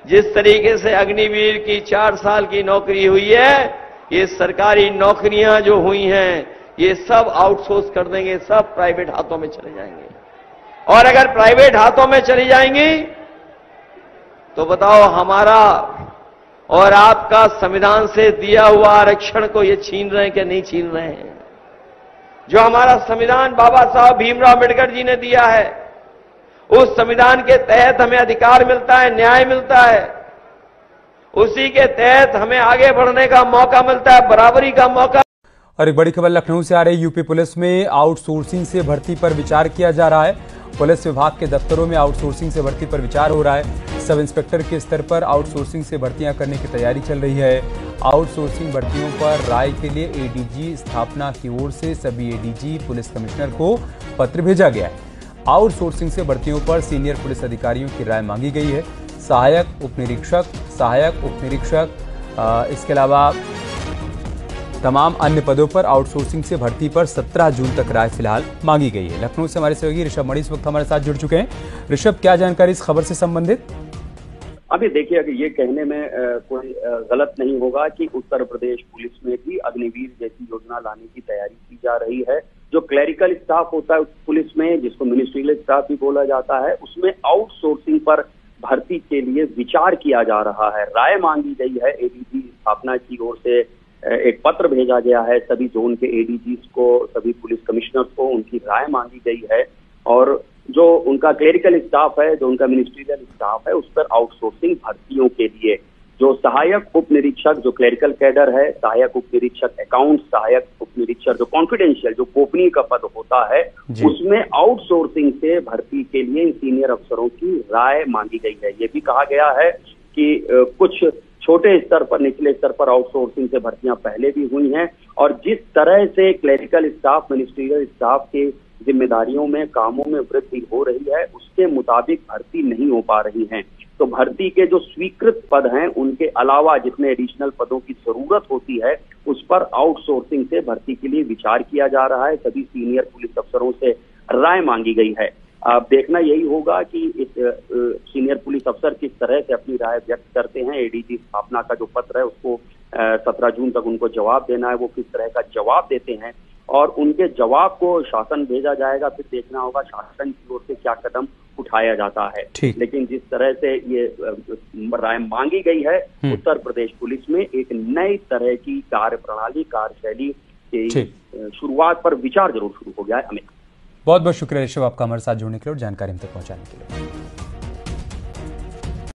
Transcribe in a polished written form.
जिस तरीके से अग्निवीर की 4 साल की नौकरी हुई है, ये सरकारी नौकरियां जो हुई हैं, ये सब आउटसोर्स कर देंगे, सब प्राइवेट हाथों में चले जाएंगे। और अगर प्राइवेट हाथों में चली जाएंगी तो बताओ हमारा और आपका संविधान से दिया हुआ आरक्षण को ये छीन रहे हैं कि नहीं छीन रहे हैं? जो हमारा संविधान बाबा साहब भीमराव अम्बेडकर जी ने दिया है, उस संविधान के तहत हमें अधिकार मिलता है, न्याय मिलता है, उसी के तहत हमें आगे बढ़ने का मौका मिलता है, बराबरी का मौका। और एक बड़ी खबर लखनऊ से आ रही। यूपी पुलिस में आउटसोर्सिंग से भर्ती पर विचार किया जा रहा है। पुलिस विभाग के दफ्तरों में आउटसोर्सिंग से भर्ती पर विचार हो रहा है। सब इंस्पेक्टर के स्तर पर आउटसोर्सिंग से भर्तियां करने की तैयारी चल रही है। आउटसोर्सिंग भर्तियों पर राय के लिए एडीजी स्थापना की ओर से सभी एडीजी पुलिस कमिश्नर को पत्र भेजा गया है। आउटसोर्सिंग से भर्तियों पर सीनियर पुलिस अधिकारियों की राय मांगी गई है। सहायक उप निरीक्षक, इसके अलावा तमाम अन्य पदों पर आउटसोर्सिंग से भर्ती पर 17 जून तक राय फिलहाल मांगी गई है। लखनऊ से हमारे सहयोगी ऋषभ मणि इस वक्त हमारे साथ जुड़ चुके हैं। ऋषभ, क्या जानकारी इस खबर से संबंधित? अभी देखिए, अगर ये कहने में कोई गलत नहीं होगा कि उत्तर प्रदेश पुलिस में भी अग्निवीर जैसी योजना लाने की तैयारी की जा रही है। जो क्लरिकल स्टाफ होता है पुलिस में, जिसको मिनिस्ट्रियल स्टाफ भी बोला जाता है, उसमें आउटसोर्सिंग पर भर्ती के लिए विचार किया जा रहा है। राय मांगी गई है। एडीजी स्थापना की ओर से एक पत्र भेजा गया है सभी जोन के एडीजीज को, सभी पुलिस कमिश्नर्स को, उनकी राय मांगी गई है। और जो उनका क्लेरिकल स्टाफ है, जो उनका मिनिस्ट्रियल स्टाफ है, उस पर आउटसोर्सिंग भर्तियों के लिए जो सहायक उप निरीक्षक, जो क्लेरिकल कैडर है, सहायक उप निरीक्षक अकाउंट, सहायक उप निरीक्षक जो कॉन्फिडेंशियल, जो गोपनीय का पद होता है, उसमें आउटसोर्सिंग से भर्ती के लिए सीनियर अफसरों की राय मांगी गई है। ये भी कहा गया है कि कुछ छोटे स्तर पर, निचले स्तर पर आउटसोर्सिंग से भर्तियां पहले भी हुई हैं, और जिस तरह से क्लेरिकल स्टाफ, मिनिस्ट्रियल स्टाफ के जिम्मेदारियों में, कामों में वृद्धि हो रही है, उसके मुताबिक भर्ती नहीं हो पा रही है। तो भर्ती के जो स्वीकृत पद हैं, उनके अलावा जितने एडिशनल पदों की जरूरत होती है, उस पर आउटसोर्सिंग से भर्ती के लिए विचार किया जा रहा है। सभी सीनियर पुलिस अफसरों से राय मांगी गई है। अब देखना यही होगा कि इस सीनियर पुलिस अफसर किस तरह से अपनी राय व्यक्त करते हैं। एडीजी स्थापना का जो पत्र है, उसको 17 जून तक उनको जवाब देना है। वो किस तरह का जवाब देते हैं और उनके जवाब को शासन भेजा जाएगा। फिर देखना होगा शासन की ओर से क्या कदम उठाया जाता है। लेकिन जिस तरह से ये राय मांगी गई है, उत्तर प्रदेश पुलिस में एक नई तरह की कार्य प्रणाली, कार्यशैली की शुरुआत पर विचार जरूर शुरू हो गया है। अमित, बहुत बहुत शुक्रिया ऋषभ, आपका हमारे साथ जुड़ने के लिए और जानकारी हम तक पहुंचाने के लिए।